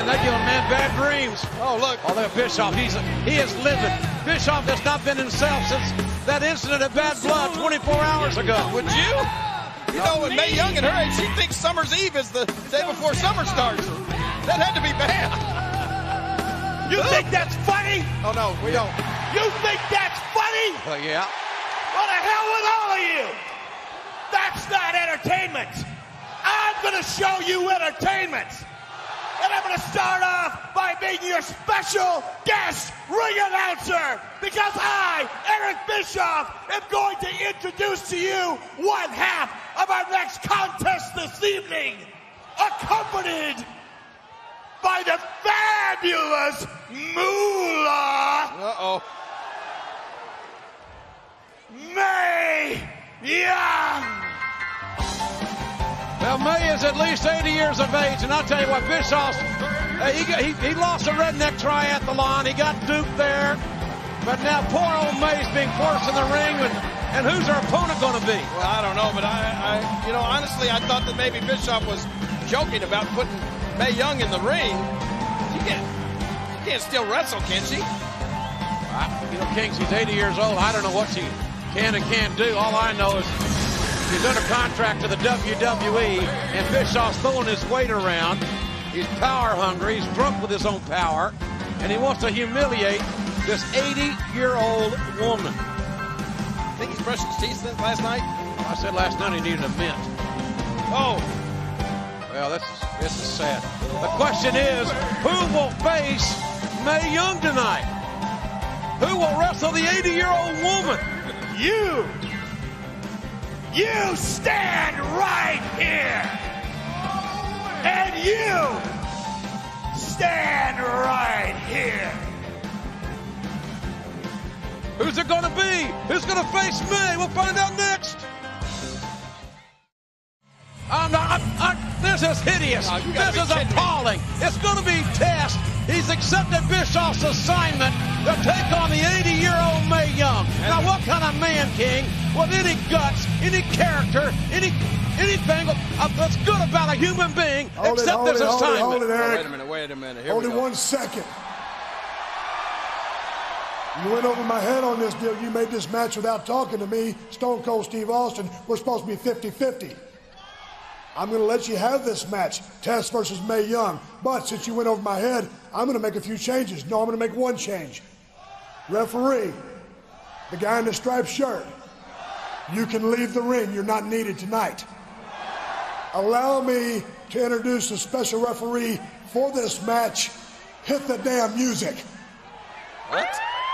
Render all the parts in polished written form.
Man, they're giving man bad dreams. Oh, look. Oh, look at Bischoff. He is livid. Bischoff has not been himself since that incident at Bad Blood 24 hours ago. Would you? You know, when Mae Young and her age, she thinks Summer's Eve is the day before summer starts. That had to be bad. You think that's funny? Oh, no, we don't. You think that's funny? Well, yeah. What the hell with all of you? That's not entertainment. I'm going to show you entertainment. And I'm going to start off by being your special guest ring announcer, because I, Eric Bischoff, am going to introduce to you one half of our next contest this evening, accompanied by the fabulous Moolah. Uh-oh. Mae Young. Well, Mae is at least 80 years of age, and I'll tell you what, Bischoff, he lost a redneck triathlon. He got duped there, but now poor old Mae's being forced in the ring, and who's her opponent going to be? Well, I don't know, but you know, honestly, I thought that maybe Bischoff was joking about putting Mae Young in the ring. She can't still wrestle, can she? You know, King, she's 80 years old. I don't know what she can and can't do. All I know is he's under contract to the WWE, and Bischoff's throwing his weight around. He's power hungry. He's drunk with his own power, and he wants to humiliate this 80-year-old woman. I think he's brushed his teeth since last night. I said last night he needed a mint. Oh. Well, this is sad. The question is, who will face Mae Young tonight? Who will wrestle the 80-year-old woman? You stand right here. And you stand right here. Who's it going to be? Who's going to face Mae? We'll find out next. This is hideous. No, this is appalling. It's going to be Test. He's accepted Bischoff's assignment to take on the 80-year-old Mae Young. Now, what kind of man, King, with any guts, any character, anything that's good about a human being, accept this assignment? Hold it, Eric. Wait a minute. Here Only we go. 1 second. You went over my head on this deal. You made this match without talking to me. Stone Cold Steve Austin. We're supposed to be 50-50. I'm going to let you have this match, Test versus Mae Young. But since you went over my head, I'm going to make a few changes. No, I'm going to make one change. Referee, the guy in the striped shirt, you can leave the ring. You're not needed tonight. Allow me to introduce the special referee for this match. Hit the damn music. What?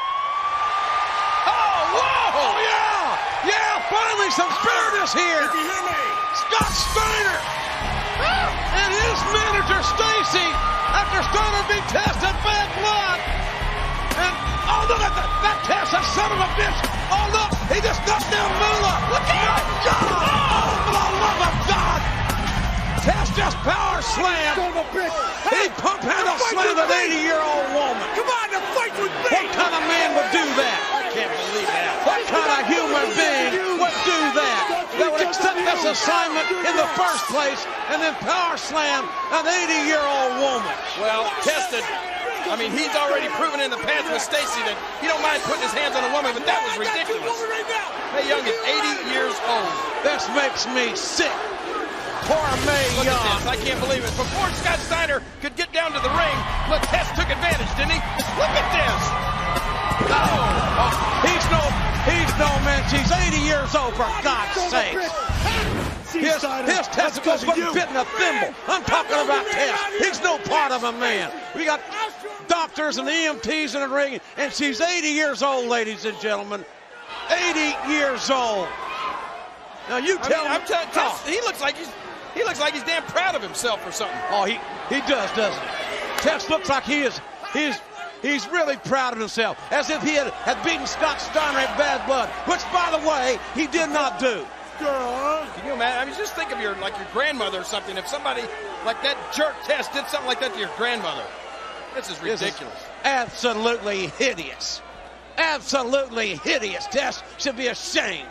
Oh, whoa! Oh, yeah! Yeah, finally some fairness here. Did you hear me? Scott Steiner and his manager Stacy, after Steiner being tested bad blood, and oh, look at that Test, that son of a bitch! Oh, look, he just knocked down Moolah. Look at him! God! Oh, for the love of God! Test just power slammed. He pump handle slammed an 80-year-old woman. Come on, the fight with me! What kind of man would do that? I can't believe that. What kind of human being would do that? That would accept this assignment in the first place and then power slam an 80-year-old woman. Well, tested. I mean, he's already proven in the past with Stacy that he don't mind putting his hands on a woman, but that was ridiculous. Mae Young is 80 years old. This makes me sick. Poor Mae Look Young. at this. I can't believe it. Before Scott Steiner could get down to the ring, look, Test took advantage, didn't he? Look at this. Oh, he's no man. She's 80 years old, for God's sake. His testicles wouldn't fit in a thimble. I'm talking about Test. He's no part of a man. We got doctors and EMTs in the ring, and she's 80 years old, ladies and gentlemen. 80 years old. Now you tell me. Test, he looks like he's damn proud of himself or something. Oh, he does, doesn't he? Test looks like he's really proud of himself, as if he had beaten Scott Steiner at Bad Blood, which, by the way, he did not do. Can you imagine? I mean, just think of your grandmother or something. If somebody like that jerk Test did something like that to your grandmother, this is ridiculous. This is absolutely hideous. Absolutely hideous. Test should be ashamed.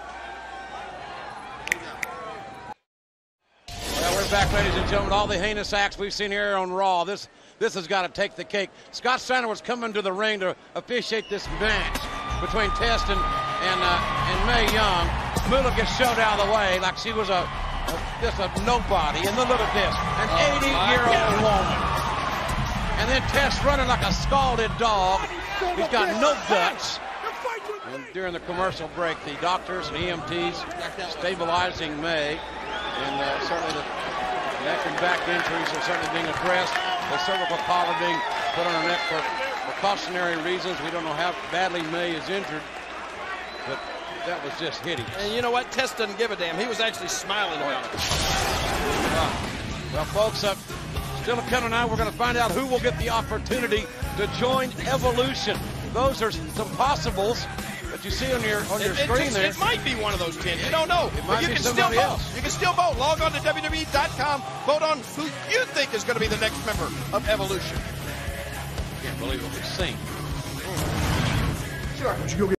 Well, we're back, ladies and gentlemen. All the heinous acts we've seen here on Raw. This this has got to take the cake. Scott Steiner was coming to the ring to officiate this match between Test and Mae Young. Moolah gets shoved out of the way like she was just a nobody in the little disc. An 80-year-old woman. And then Test running like a scalded dog. He's got no guts. And during the commercial break, the doctors and EMTs stabilizing Mae. And certainly the neck and back injuries are certainly being addressed. The cervical collar being put on her neck for precautionary reasons. We don't know how badly Mae is injured, but that was just hideous. And you know what? Test doesn't give a damn. He was actually smiling about it. Well, folks, still coming out, we're going to find out who will get the opportunity to join Evolution. Those are some possibles that you see on your screen there. It might be one of those 10. You don't know. It might but you be can somebody still vote. else. You can still vote. Log on to WWE.com. Vote on who you think is going to be the next member of Evolution. Can't believe what we've seen. Sure.